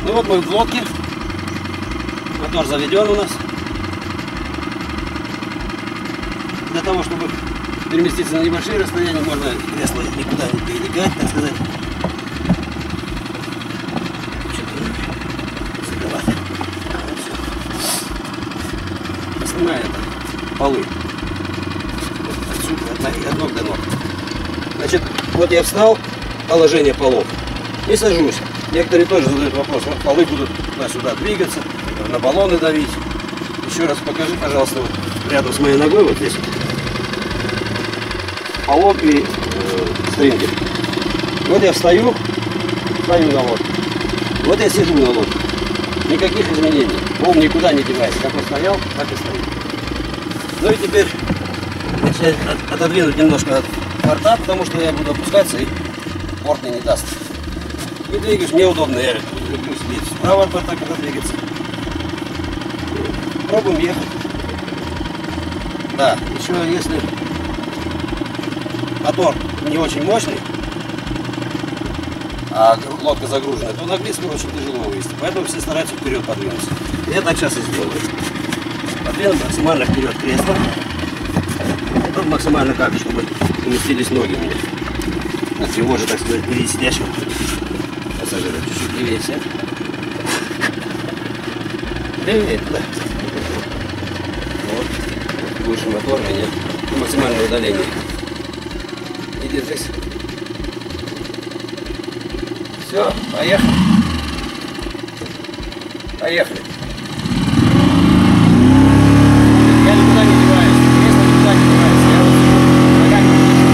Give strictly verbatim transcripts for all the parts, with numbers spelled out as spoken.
Ну вот мы в лодке. Мотор заведен у нас. Для того, чтобы переместиться на небольшие расстояния, можно кресло никуда не передвигать, так сказать. Снимаю это, полы. Отсюда, от ног до ног. Значит, вот я встал, положение полов, и сажусь. Некоторые тоже задают вопрос, вот полы будут туда-сюда двигаться, на баллоны давить. Еще раз покажи, пожалуйста, вот рядом с моей ногой, вот здесь. Полок и э, стрингер. Вот я встаю, встаю на лодку. Вот я сижу на лодке. Никаких изменений. Ум никуда не девается. Как он стоял, так и стоит. Ну и теперь если отодвинуть немножко от борта, потому что я буду опускаться и борт мне не даст. И двигаешь, мне удобно, я люблю сидеть справа от борта, когда двигаться. Пробуем ехать. Да, еще если мотор не очень мощный, а лодка загружена, то на глиссер очень тяжело вывести. Поэтому все стараются вперед подвинуться. Я так сейчас и сделаю. Подвину максимально вперед кресло. Ну, максимально как, чтобы уместились ноги у меня. От его же, так сказать, перед сидящего пассажира. Чуть-чуть левее сядь. Левее, да. Вот. Выше мотор у меня. Максимальное удаление. И держись. Все, поехали. Поехали. Я никуда не деваюсь. Кресло никуда не девается. Я вот ногами не держу.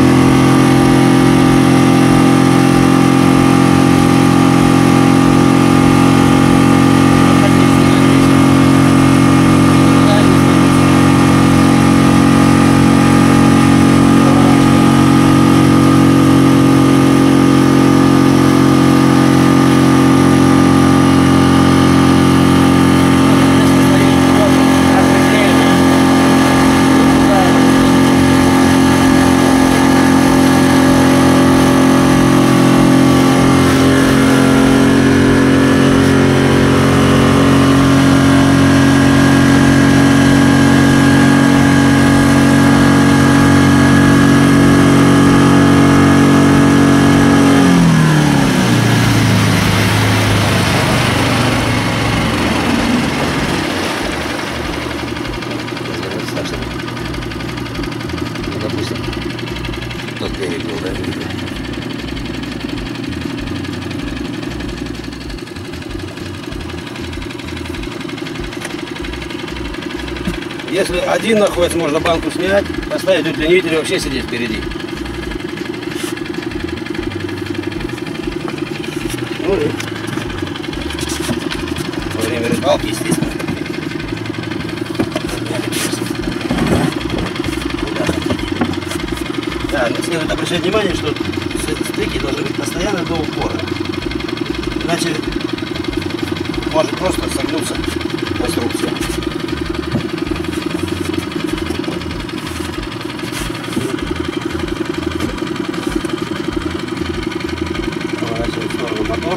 Если один находится, можно банку снять, поставить удлинитель и вообще сидеть впереди. Ну и во время рыбалки, естественно. Да, следует обращать внимание, что стыки должны быть постоянно до упора. Иначе может просто согнуться конструкция. Поворачиваем в сторону мотор.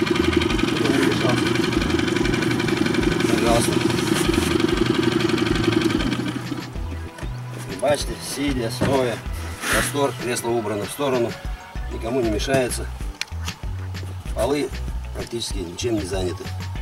Пожалуйста. Бачите, сидя, стоя. Простор, кресло убрано в сторону, никому не мешается. Полы практически ничем не заняты.